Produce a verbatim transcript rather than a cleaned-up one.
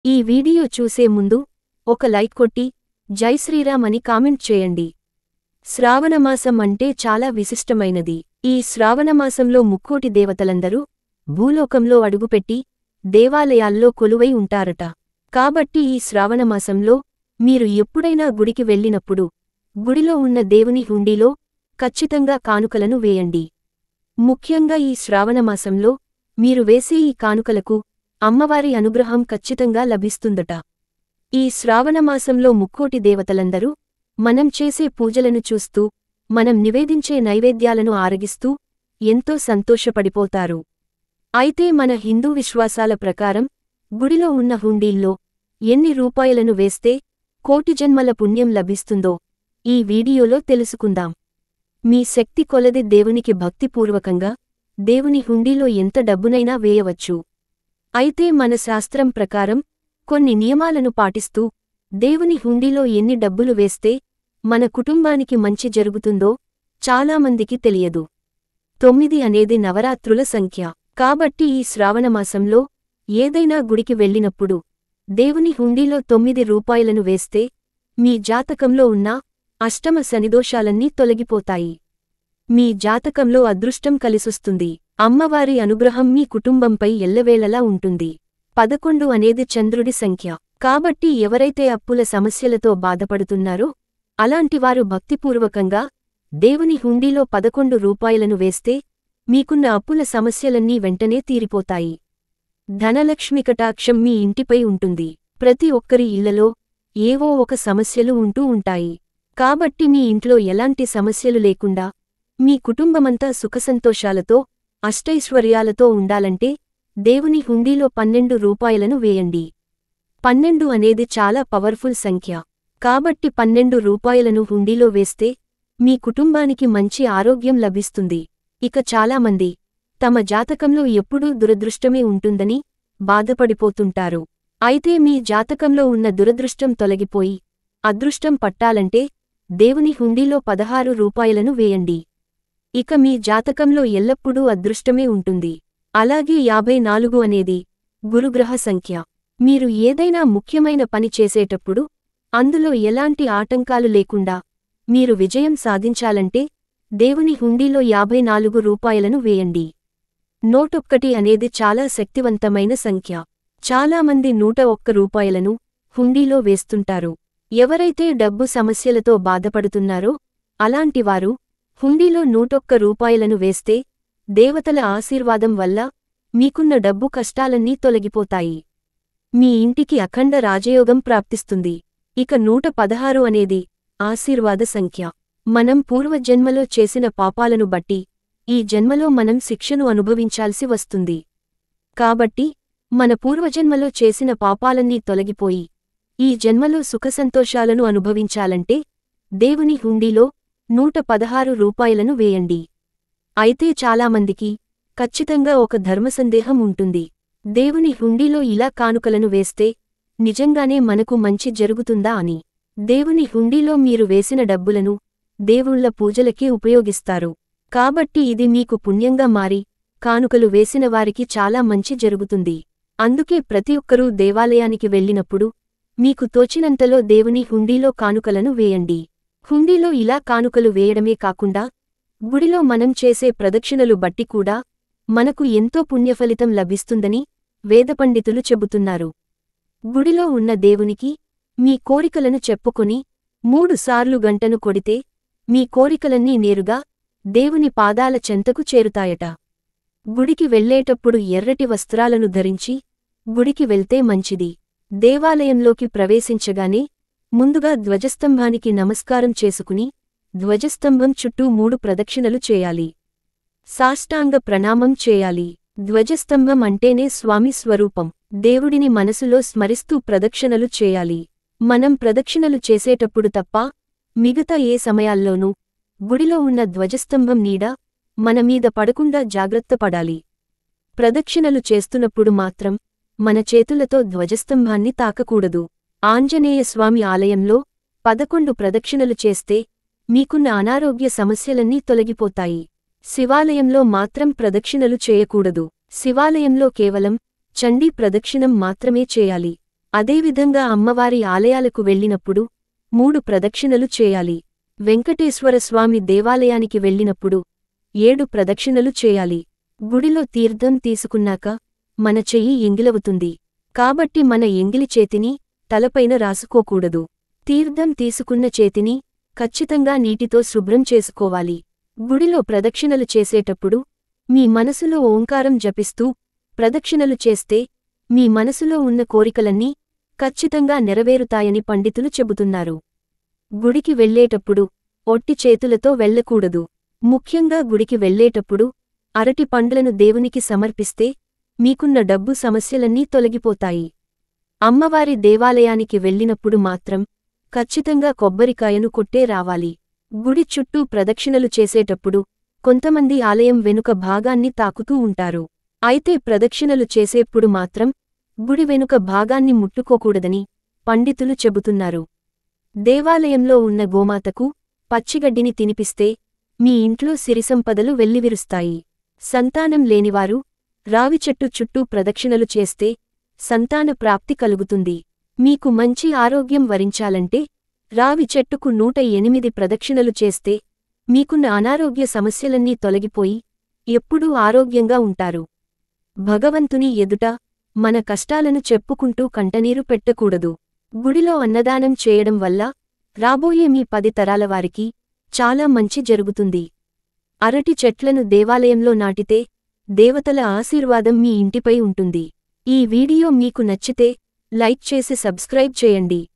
ఈ వీడియో చూసే ముందు ఒక లైక్ కొట్టి జై శ్రీరామ్ అని కామెంట్ చేయండి. శ్రావణమాసం అంటే చాలా విశిష్టమైనది. ఈ శ్రావణమాసంలో ముక్కోటి దేవతలందరూ భూలోకంలో అడుగుపెట్టి దేవాలయాల్లో కొలువై ఉంటారట. కాబట్టి ఈ శ్రావణమాసంలో మీరు ఎప్పుడైనా గుడికి వెళ్ళినప్పుడు గుడిలో ఉన్న దేవుని హుండీలో ఖచ్చితంగా కానుకలను వేయండి. ముఖ్యంగా ఈ శ్రావణమాసంలో మీరు వేసే ఈ కానుకలకు అమ్మవారి అనుగ్రహం ఖచ్చితంగా లభిస్తుందట. ఈ శ్రావణమాసంలో ముక్కోటి దేవతలందరూ మనం చేసే పూజలను చూస్తూ మనం నివేదించే నైవేద్యాలను ఆరగిస్తూ ఎంతో సంతోషపడిపోతారు. అయితే మన హిందూ విశ్వాసాల ప్రకారం గుడిలో ఉన్న హుండీల్లో ఎన్ని రూపాయలను వేస్తే కోటి జన్మల పుణ్యం లభిస్తుందో ఈ వీడియోలో తెలుసుకుందాం. మీ శక్తి కొలది దేవునికి భక్తిపూర్వకంగా దేవుని హుండీలో ఎంత డబ్బునైనా వేయవచ్చు. అయితే మన శాస్త్రం ప్రకారం కొన్ని నియమాలను పాటిస్తూ దేవుని హుండీలో ఎన్ని డబ్బులు వేస్తే మన కుటుంబానికి మంచి జరుగుతుందో చాలామందికి తెలియదు. తొమ్మిది అనేది నవరాత్రుల సంఖ్య. కాబట్టి ఈ శ్రావణమాసంలో ఏదైనా గుడికి వెళ్ళినప్పుడు దేవుని హుండీలో తొమ్మిది రూపాయలను వేస్తే మీ జాతకంలో ఉన్న అష్టమ శనిదోషాలన్నీ తొలగిపోతాయి. మీ జాతకంలో అదృష్టం కలిసొస్తుంది. అమ్మవారి అనుగ్రహం మీ కుటుంబంపై ఎల్లవేళలా ఉంటుంది. పదకొండు అనేది చంద్రుడి సంఖ్య. కాబట్టి ఎవరైతే అప్పుల సమస్యలతో బాధపడుతున్నారో అలాంటివారు భక్తిపూర్వకంగా దేవుని హుండీలో పదకొండు రూపాయలను వేస్తే మీకున్న అప్పుల సమస్యలన్నీ వెంటనే తీరిపోతాయి. ధనలక్ష్మి కటాక్షం మీ ఇంటిపై ఉంటుంది. ప్రతి ఒక్కరి ఇళ్లలో ఏవో ఒక సమస్యలు ఉంటూ ఉంటాయి. కాబట్టి మీ ఇంట్లో ఎలాంటి సమస్యలు లేకుండా మీ కుటుంబమంతా సుఖసంతోషాలతో అష్టైశ్వర్యాలతో ఉండాలంటే దేవుని హుండీలో పన్నెండు రూపాయలను వేయండి. పన్నెండు అనేది చాలా పవర్ఫుల్ సంఖ్య. కాబట్టి పన్నెండు రూపాయలను హుండీలో వేస్తే మీ కుటుంబానికి మంచి ఆరోగ్యం లభిస్తుంది. ఇక చాలామంది తమ జాతకంలో ఎప్పుడూ దురదృష్టమే ఉంటుందని బాధపడిపోతుంటారు. అయితే మీ జాతకంలో ఉన్న దురదృష్టం తొలగిపోయి అదృష్టం పట్టాలంటే దేవుని హుండీలో పదహారు రూపాయలను వేయండి. ఇక మీ జాతకంలో ఎల్లప్పుడూ అదృష్టమే ఉంటుంది. అలాగే యాభై నాలుగు అనేది గురుగ్రహ సంఖ్య. మీరు ఏదైనా ముఖ్యమైన పని చేసేటప్పుడు అందులో ఎలాంటి ఆటంకాలు లేకుండా మీరు విజయం సాధించాలంటే దేవుని హుండీలో యాభై నాలుగు రూపాయలను వేయండి. నూటొక్కటి అనేది చాలా శక్తివంతమైన సంఖ్య. చాలామంది నూట ఒక్క రూపాయలను హుండీలో వేస్తుంటారు. ఎవరైతే డబ్బు సమస్యలతో బాధపడుతున్నారో అలాంటివారు హుండీలో నూటొక్క రూపాయలను వేస్తే దేవతల ఆశీర్వాదం వల్ల మీకున్న డబ్బు కష్టాలన్నీ తొలగిపోతాయి. మీ ఇంటికి అఖండ రాజయోగం ప్రాప్తిస్తుంది. ఇక నూట పదహారు అనేది ఆశీర్వాద సంఖ్య. మనం పూర్వజన్మలో చేసిన పాపాలను బట్టి ఈ జన్మలో మనం శిక్షను అనుభవించాల్సి వస్తుంది. కాబట్టి మన పూర్వజన్మలో చేసిన పాపాలన్నీ తొలగిపోయి ఈ జన్మలో సుఖసంతోషాలను అనుభవించాలంటే దేవుని హుండీలో నూట పదహారు రూపాయలను వేయండి. అయితే చాలామందికి ఖచ్చితంగా ఒక ధర్మసందేహం ఉంటుంది. దేవుని హుండీలో ఇలా కానుకలను వేస్తే నిజంగానే మనకు మంచి జరుగుతుందా అని. దేవుని హుండీలో మీరు వేసిన డబ్బులను దేవుళ్ల పూజలకే ఉపయోగిస్తారు. కాబట్టి ఇది మీకు పుణ్యంగా మారి కానుకలు వేసిన వారికి చాలా మంచి జరుగుతుంది. అందుకే ప్రతి ఒక్కరూ దేవాలయానికి వెళ్ళినప్పుడు మీకు తోచినంతలో దేవుని హుండీలో కానుకలను వేయండి. హుండీలో ఇలా కానుకలు వేయడమే కాకుండా గుడిలో మనం చేసే ప్రదక్షిణలు బట్టి కూడా మనకు ఎంతో పుణ్యఫలితం లభిస్తుందని వేదపండితులు చెబుతున్నారు. గుడిలో ఉన్న దేవునికి మీ కోరికలను చెప్పుకొని మూడు సార్లు గంటను కొడితే మీ కోరికలన్నీ నేరుగా దేవుని పాదాల చెంతకు చేరుతాయట. గుడికి వెళ్ళేటప్పుడు ఎర్రటి వస్త్రాలను ధరించి గుడికి వెళ్తే మంచిది. దేవాలయంలోకి ప్రవేశించగానే ముందుగా ధ్వజస్తంభానికి నమస్కారం చేసుకుని ధ్వజస్తంభం చుట్టూ మూడు ప్రదక్షిణలు చేయాలి. సాష్టాంగ ప్రణామం చేయాలి. ధ్వజస్తంభం అంటేనే స్వామి స్వరూపం. దేవుడిని మనసులో స్మరిస్తూ ప్రదక్షిణలు చేయాలి. మనం ప్రదక్షిణలు చేసేటప్పుడు తప్ప మిగతా ఏ సమయాల్లోనూ గుడిలో ఉన్న ధ్వజస్తంభం నీడ మనమీద పడకుండా జాగ్రత్త పడాలి. ప్రదక్షిణలు చేస్తున్నప్పుడు మాత్రం మన చేతులతో ధ్వజస్తంభాన్ని తాకకూడదు. ఆంజనేయ స్వామి ఆలయంలో పదకొండు ప్రదక్షిణలు చేస్తే మీకున్న అనారోగ్య సమస్యలన్నీ తొలగిపోతాయి. శివాలయంలో మాత్రం ప్రదక్షిణలు చేయకూడదు. శివాలయంలో కేవలం చండీ ప్రదక్షిణం మాత్రమే చేయాలి. అదేవిధంగా అమ్మవారి ఆలయాలకు వెళ్ళినప్పుడు మూడు ప్రదక్షిణలు చేయాలి. వెంకటేశ్వరస్వామి దేవాలయానికి వెళ్ళినప్పుడు ఏడు ప్రదక్షిణలు చేయాలి. గుడిలో తీర్థం తీసుకున్నాక మన చెయ్యి ఎంగిలవుతుంది. కాబట్టి మన ఎంగిలి చేతిని తలపైన రాసుకోకూడదు. తీర్థం తీసుకున్న చేతిని ఖచ్చితంగా నీటితో శుభ్రం చేసుకోవాలి. గుడిలో ప్రదక్షిణలు చేసేటప్పుడు మీ మనసులో ఓంకారం జపిస్తూ ప్రదక్షిణలు చేస్తే మీ మనసులో ఉన్న కోరికలన్నీ ఖచ్చితంగా నెరవేరుతాయని పండితులు చెబుతున్నారు. గుడికి వెళ్ళేటప్పుడు ఒట్టి చేతులతో వెళ్ళకూడదు. ముఖ్యంగా గుడికి వెళ్ళేటప్పుడు అరటి పండ్లను దేవునికి సమర్పిస్తే మీకున్న డబ్బు సమస్యలన్నీ తొలగిపోతాయి. అమ్మవారి దేవాలయానికి వెళ్ళినప్పుడు మాత్రం ఖచ్చితంగా కొబ్బరికాయను కొట్టే రావాలి. గుడి చుట్టూ ప్రదక్షిణలు చేసేటప్పుడు కొంతమంది ఆలయం వెనుక భాగాన్ని తాకుతూ ఉంటారు. అయితే ప్రదక్షిణలు చేసేప్పుడు మాత్రం గుడి వెనుక భాగాన్ని ముట్టుకోకూడదని పండితులు చెబుతున్నారు. దేవాలయంలో ఉన్న గోమాతకు పచ్చిగడ్డిని తినిపిస్తే మీ ఇంట్లో సిరిసంపదలు వెల్లివిరుస్తాయి. సంతానం లేనివారు రావి చెట్టు చుట్టూ ప్రదక్షిణలు చేస్తే సంతాన ప్రాప్తి కలుగుతుంది. మీకు మంచి ఆరోగ్యం వరించాలంటే రావి చెట్టుకు నూట ఎనిమిది ప్రదక్షిణలు చేస్తే మీకున్న అనారోగ్య సమస్యలన్నీ తొలగిపోయి ఎప్పుడూ ఆరోగ్యంగా ఉంటారు. భగవంతుని ఎదుట మన కష్టాలను చెప్పుకుంటూ కంటనీరు పెట్టకూడదు. గుడిలో అన్నదానం చేయడం వల్ల రాబోయే మీ పది తరాల వారికి చాలా మంచి జరుగుతుంది. అరటి చెట్లను దేవాలయంలో నాటితే దేవతల ఆశీర్వాదం మీ ఇంటిపై ఉంటుంది. ఈ వీడియో మీకు నచ్చితే లైక్ చేసి సబ్స్క్రైబ్ చేయండి.